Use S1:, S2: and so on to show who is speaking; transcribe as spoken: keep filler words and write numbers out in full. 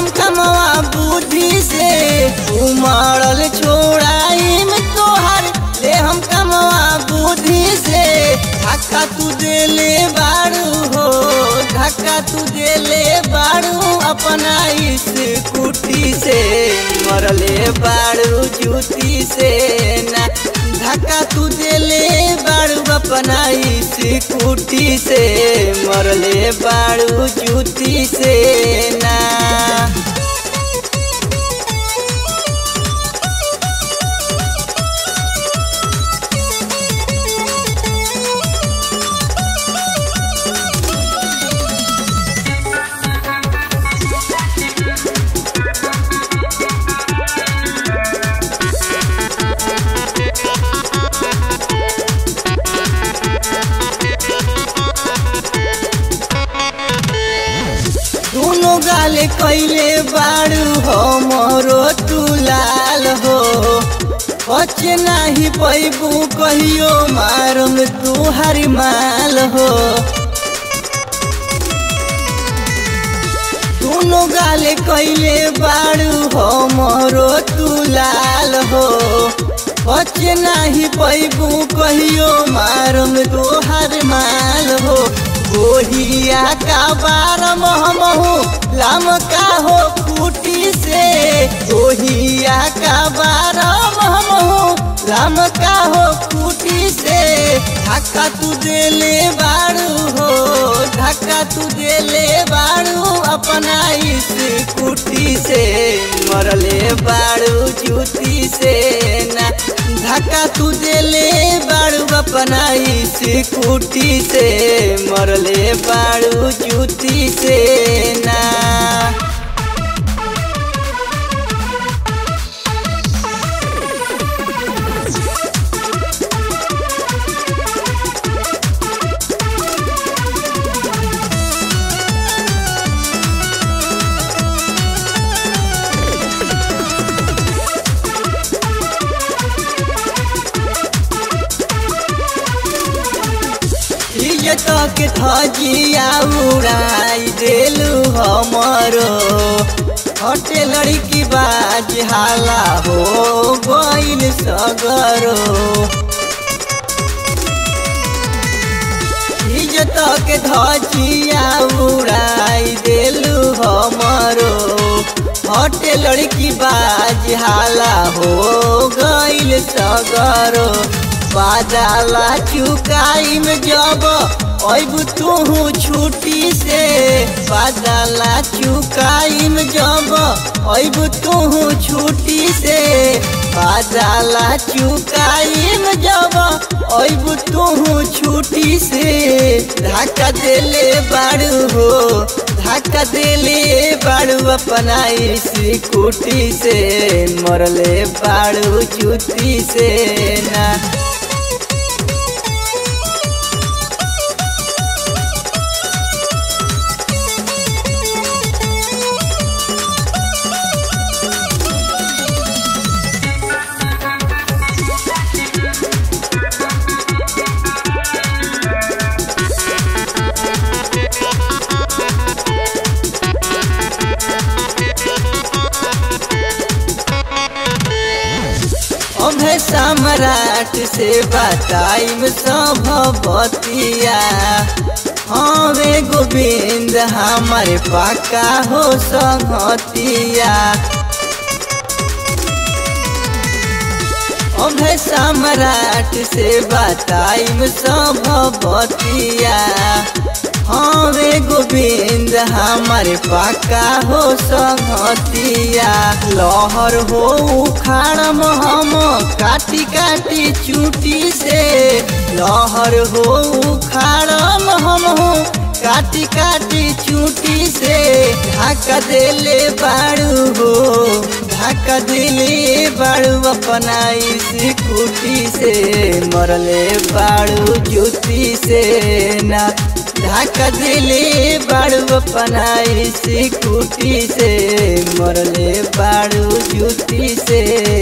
S1: कमवा बुद्धि से उमड़ल छोड़ाई में तोहर ले हम कमवा बुद्धि से धक्का तू देले बाड़ू हो धक्का तू देले बाड़ू अपना इस कुटी से मरले बाड़ू जूती से ना धक्का तू देले बाड़ू अपना इस कुटी से मरले बाड़ू जूती से ना। दोनों गाले कैले बाड़ू हो मोरो तू लाल हो बचे नाही पैबू कहियो मारम तू हरी माल हो। दोनों गाले कैले बाड़ू हो मोरो तू लाल हो बचे नाही पैबू कहियो मारम तू हरी माल हो। गोहिया का बारम हमहू लाम का हो कुटी से गोहिया का बारम हमहू लाम का हो कुटी से धक्का तू देले बाड़ू हो धक्का तू देले बाड़ू अपना इस कुटी से मरले बाड़ू जूती से ना धक्का तू देले बाड़ू अपना इस कुटी से मरले बाड़ू जूती से ना। तो के धजिया उड़ाई देलू हमरो हटे लड़की बाज हाला हो गइल सगरो इज्जत के धजिया उड़ाई देलू हमरो हटे लड़की बाज हाला हो गइल सगरो। बादला चुकाई में जब अब तू छुट्टी से बादला चुकाई में जब अब तू छुट्टी से बादला चुकाई में जब अब तू छुट्टी से धक्का देले बाड़ू हो धक्का देले बाड़ू अपना इस कुटी से मरले बाड़ू जूती से ना। अभे सम्राट से बताइम सब बतिया हमें गोविंद हमारे पाका हो संगतिया। अभे सम्राट से बताइम सब बतिया हमें गोविंद हमारे पाका हो संगतिया। लहर हो उखाड़म हम काटी काटी चूटी से लहर हो उखाड़म हम हो काटी काटी चूटी से धक्का देले बाड़ू हो धक्का देले बाड़ू अपना इस कुटी से मरले बाड़ू जूती से ना धक्का देले बाड़ू अपना इस कुटी से मरले बाड़ू जूती से।